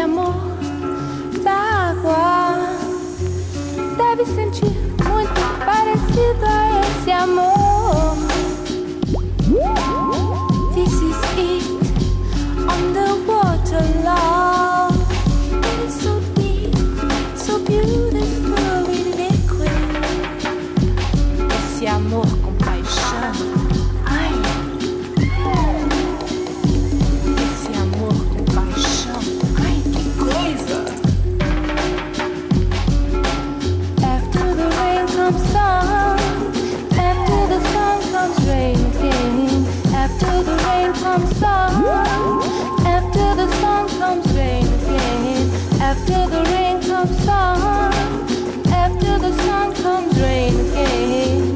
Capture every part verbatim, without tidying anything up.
amor d'água. Deve sentir muito parecido a esse amor. This is it, underwater love. It is so deep, so beautifully liquid. Esse amor com paixão. Ai, esse amor com paixão. Ai, que coisa. After the rain comes sun, after the sun comes rain again. After the rain comes sun, after the sun comes rain again. After the rain comes sun, after the sun comes rain again.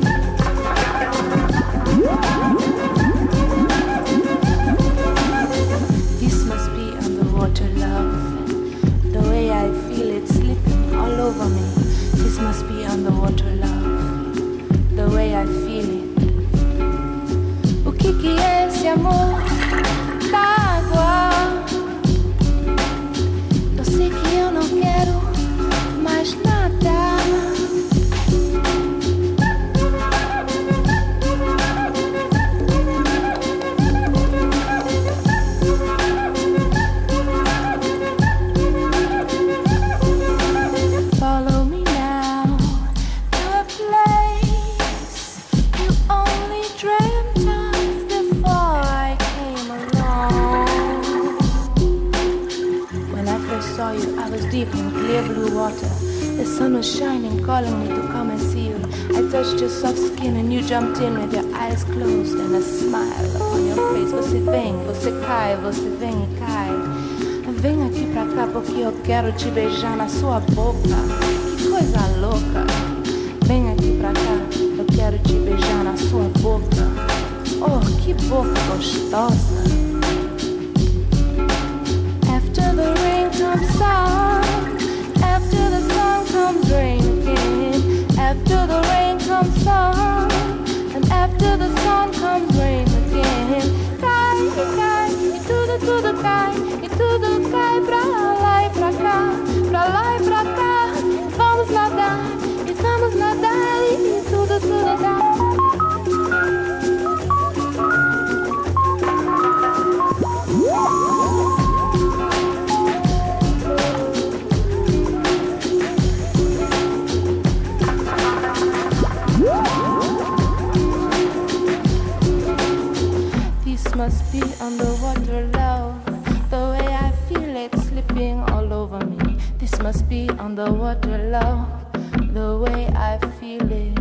This must be underwater love. The way I feel it slipping all over me. This must be underwater love. The way I feel it. O que que é esse amor d'água? Eu sei que eu não quero mais nada. Follow me now to a place you only dreamt of before I came along. When I first saw you, I was deep in clear blue water. The sun was shining, calling me to come and see you. I touched your soft skin and you jumped in with your eyes closed and a smile on your face. Você vem, você cai, você vem e cai. Vem aqui pra cá porque eu quero te beijar na sua boca. Que coisa louca. Vem aqui pra cá, eu quero te beijar na sua boca. Oh, que boca gostosa. After the rain comes sun, after the sun comes rain again. After the rain comes sun, and after the sun comes rain again. Cai, cai, e tudo, tudo cai, e tudo cai pra lá e pra cá, pra lá e pra cá. Vamos nadar, e vamos nadar, e tudo, tudo cai. Must be underwater love. The way I feel it slipping all over me. This must be underwater love. The way I feel it.